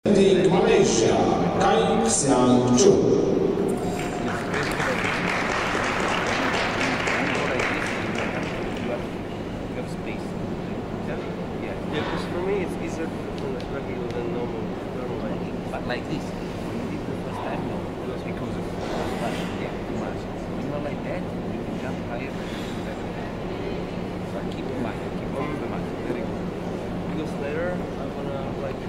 Malaysia, Kai Xiang Chu. For me, it's easier to regular than normal. But like this, when you did the first time, no, it was because of too much. When you're like that, you can jump higher. So keep in mind, keep on the mat. Very good. Because later, I'm gonna like.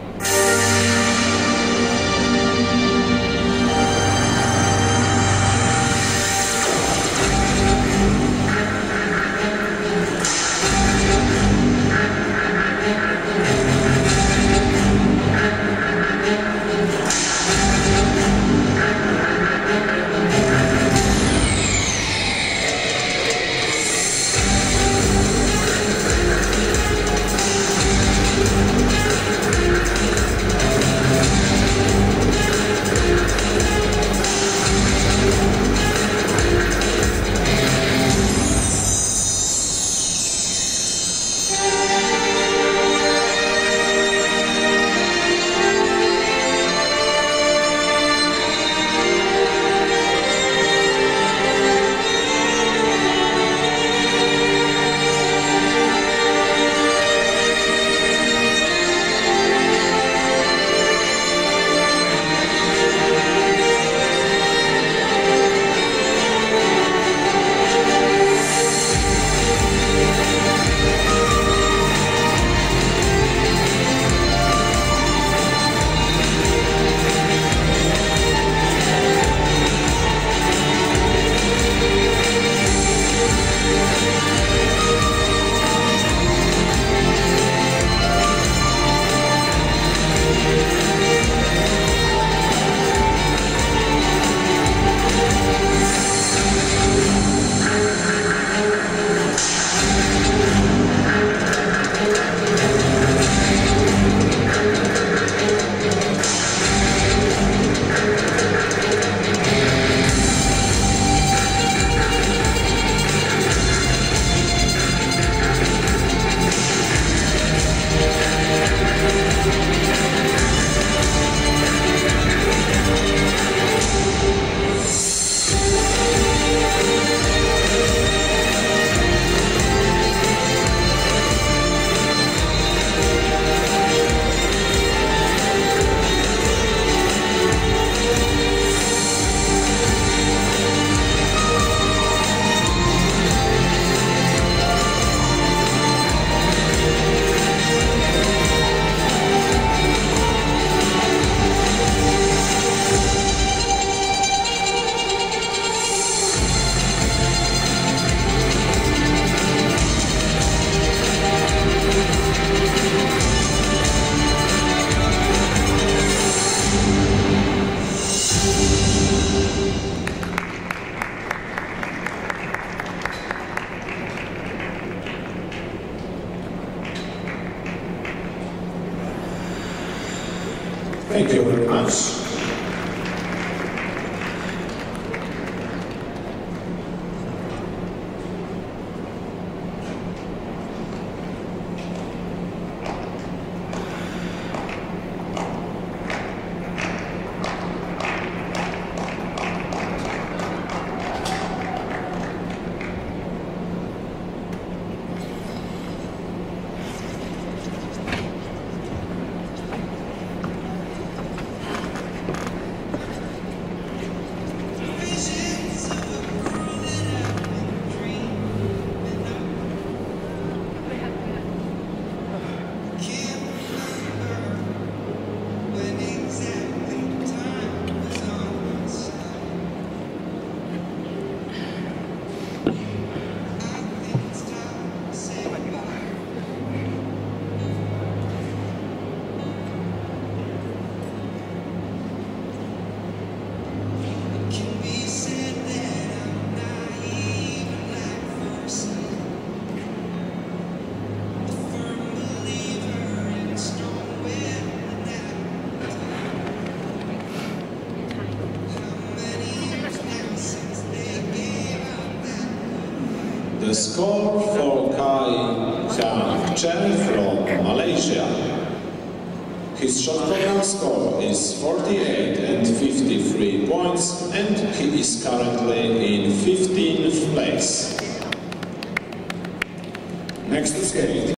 Thank you very much. The score for Kai Xiang Chen from Malaysia. His shot program score is 48 and 53 points, and he is currently in 15th place. Next to skate.